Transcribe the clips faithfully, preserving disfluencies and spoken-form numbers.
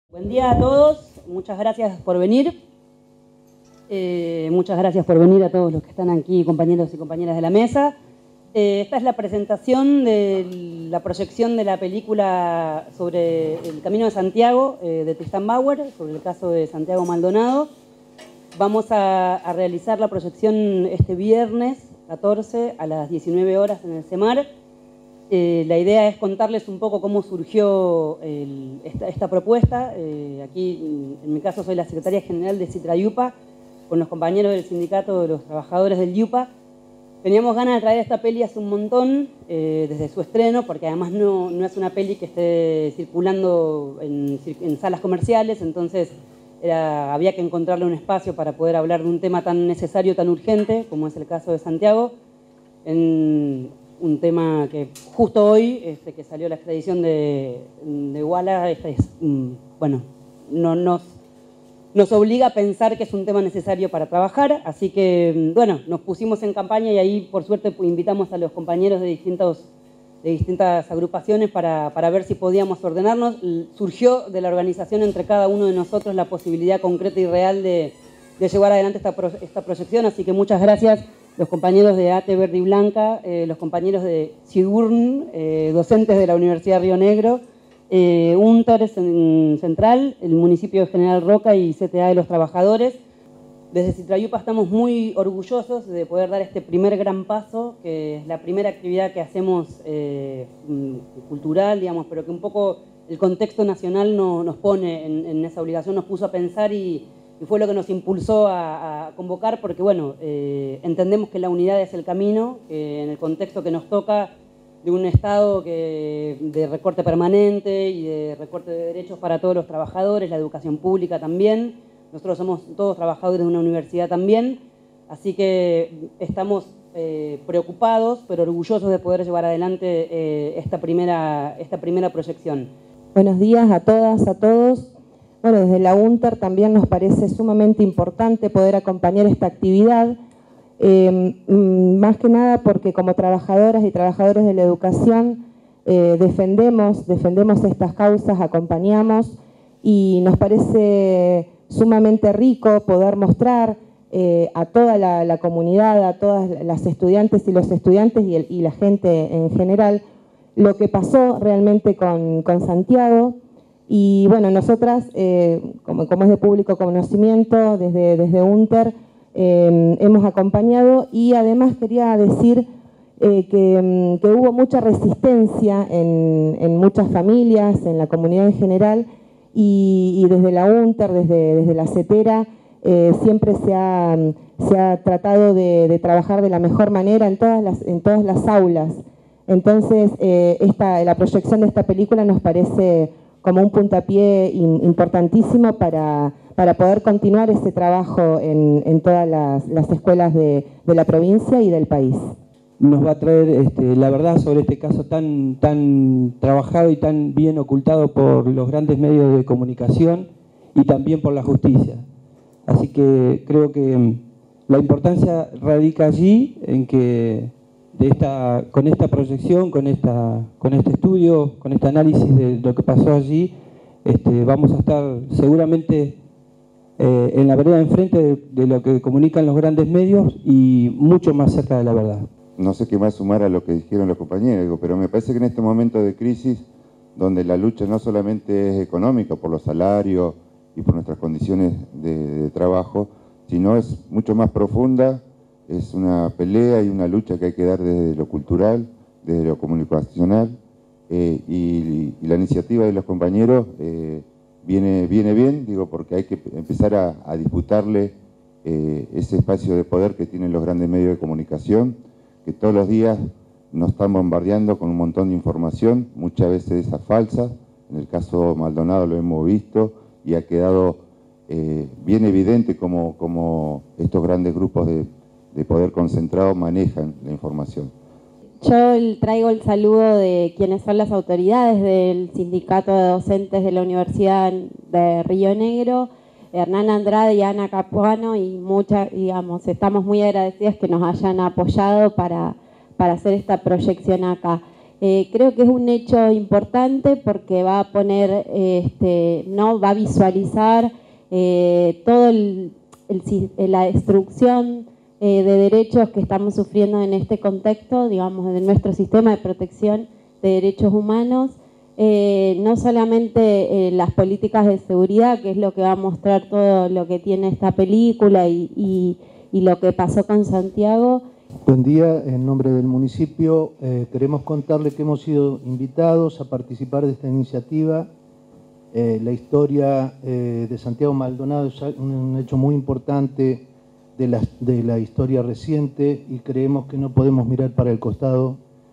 Buen día a todos, muchas gracias por venir. Eh, muchas gracias por venir a todos los que están aquí, compañeros y compañeras de la mesa. Eh, esta es la presentación de la proyección de la película sobre el Camino de Santiago, eh, de Tristan Bauer, sobre el caso de Santiago Maldonado. Vamos a, a realizar la proyección este viernes catorce a las diecinueve horas en el CEMAR. Eh, la idea es contarles un poco cómo surgió el, esta, esta propuesta. Eh, aquí, en mi caso, soy la secretaria general de Citrayupa, con los compañeros del sindicato de los trabajadores del Yupa. Teníamos ganas de traer esta peli hace un montón, eh, desde su estreno, porque además no, no es una peli que esté circulando en, en salas comerciales, entonces era, había que encontrarle un espacio para poder hablar de un tema tan necesario, tan urgente, como es el caso de Santiago, en un tema que justo hoy, este, que salió la extradición de, de Walla, este es, bueno, no nos, nos obliga a pensar que es un tema necesario para trabajar, así que, bueno, nos pusimos en campaña y ahí, por suerte, invitamos a los compañeros de, distintos, de distintas agrupaciones para, para ver si podíamos ordenarnos. Surgió de la organización entre cada uno de nosotros la posibilidad concreta y real de, de llevar adelante esta, pro, esta proyección, así que muchas gracias los compañeros de ATE Verde y Blanca, eh, los compañeros de SIDURN, eh, docentes de la Universidad Río Negro, eh, UNTER Central, el municipio de General Roca y C T A de los Trabajadores. Desde Citrayupa estamos muy orgullosos de poder dar este primer gran paso, que es la primera actividad que hacemos eh, cultural, digamos, pero que un poco el contexto nacional no, nos pone en, en esa obligación, nos puso a pensar y Y fue lo que nos impulsó a, a convocar, porque bueno, eh, entendemos que la unidad es el camino, que en el contexto que nos toca de un Estado que, de recorte permanente y de recorte de derechos para todos los trabajadores, la educación pública también. Nosotros somos todos trabajadores de una universidad también, así que estamos eh, preocupados, pero orgullosos de poder llevar adelante eh, esta, primera, esta primera proyección. Buenos días a todas, a todos. Bueno, desde la UNTER también nos parece sumamente importante poder acompañar esta actividad, eh, más que nada porque como trabajadoras y trabajadores de la educación eh, defendemos, defendemos estas causas, acompañamos y nos parece sumamente rico poder mostrar eh, a toda la, la comunidad, a todas las estudiantes y los estudiantes y, el, y la gente en general, lo que pasó realmente con, con Santiago. Y bueno, nosotras, eh, como, como es de público conocimiento, desde, desde UNTER, eh, hemos acompañado y además quería decir eh, que, que hubo mucha resistencia en, en muchas familias, en la comunidad en general, y, y desde la UNTER, desde, desde la CETERA, eh, siempre se ha, se ha tratado de, de trabajar de la mejor manera en todas las, en todas las aulas. Entonces, eh, esta, la proyección de esta película nos parece como un puntapié importantísimo para, para poder continuar ese trabajo en, en todas las, las escuelas de, de la provincia y del país. Nos va a traer este, la verdad sobre este caso tan, tan trabajado y tan bien ocultado por los grandes medios de comunicación y también por la justicia. Así que creo que la importancia radica allí en que de esta, con esta proyección, con, esta, con este estudio, con este análisis de lo que pasó allí, este, vamos a estar seguramente eh, en la vereda enfrente de, de lo que comunican los grandes medios y mucho más cerca de la verdad. No sé qué más sumar a lo que dijeron los compañeros, pero me parece que en este momento de crisis, donde la lucha no solamente es económica por los salarios y por nuestras condiciones de, de trabajo, sino es mucho más profunda. Es una pelea y una lucha que hay que dar desde lo cultural, desde lo comunicacional, eh, y, y la iniciativa de los compañeros eh, viene, viene bien, digo, porque hay que empezar a, a disputarle eh, ese espacio de poder que tienen los grandes medios de comunicación, que todos los días nos están bombardeando con un montón de información, muchas veces esa falsa. En el caso Maldonado lo hemos visto y ha quedado eh, bien evidente cómo, cómo estos grandes grupos de de poder concentrado manejan la información. Yo traigo el saludo de quienes son las autoridades del Sindicato de Docentes de la Universidad de Río Negro, Hernán Andrade y Ana Capuano, y muchas, digamos, estamos muy agradecidas que nos hayan apoyado para, para hacer esta proyección acá. Eh, creo que es un hecho importante porque va a poner, eh, este, ¿no? va a visualizar eh, todo el, el, la destrucción eh, de derechos que estamos sufriendo en este contexto, digamos, de nuestro sistema de protección de derechos humanos. Eh, no solamente eh, las políticas de seguridad, que es lo que va a mostrar todo lo que tiene esta película y, y, y lo que pasó con Santiago. Buen día, en nombre del municipio eh, queremos contarle que hemos sido invitados a participar de esta iniciativa. Eh, la historia eh, de Santiago Maldonado es un, un hecho muy importante de la, de la historia reciente y creemos que no podemos mirar para el costado.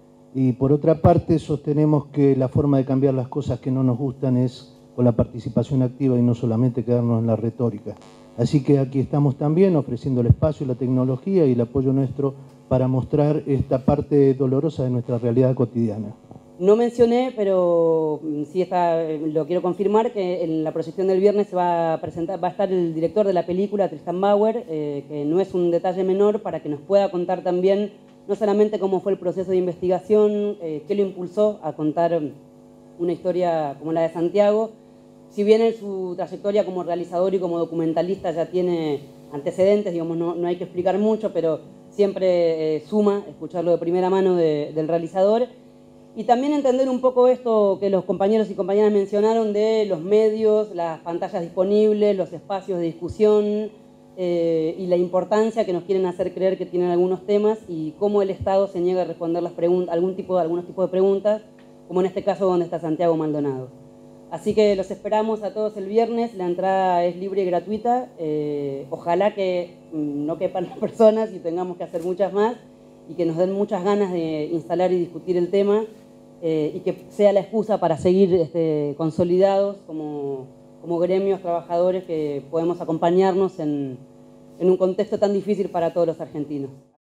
Y por otra parte sostenemos que la forma de cambiar las cosas que no nos gustan es con la participación activa y no solamente quedarnos en la retórica. Así que aquí estamos también ofreciendo el espacio, la tecnología y el apoyo nuestro para mostrar esta parte dolorosa de nuestra realidad cotidiana. No mencioné, pero sí está, lo quiero confirmar, que en la proyección del viernes se va a presentar, va a estar el director de la película, Tristan Bauer, eh, que no es un detalle menor, para que nos pueda contar también no solamente cómo fue el proceso de investigación, eh, qué lo impulsó a contar una historia como la de Santiago. Si bien en su trayectoria como realizador y como documentalista ya tiene antecedentes, digamos, no, no hay que explicar mucho, pero siempre eh, suma escucharlo de primera mano de, del realizador. Y también entender un poco esto que los compañeros y compañeras mencionaron de los medios, las pantallas disponibles, los espacios de discusión eh, y la importancia que nos quieren hacer creer que tienen algunos temas y cómo el Estado se niega a responder las preguntas, algún tipo, algunos tipos de preguntas, como en este caso donde está Santiago Maldonado. Así que los esperamos a todos el viernes, la entrada es libre y gratuita, eh, ojalá que no quepan las personas y tengamos que hacer muchas más y que nos den muchas ganas de instalar y discutir el tema eh, y que sea la excusa para seguir este, consolidados como, como gremios trabajadores que podemos acompañarnos en, en un contexto tan difícil para todos los argentinos.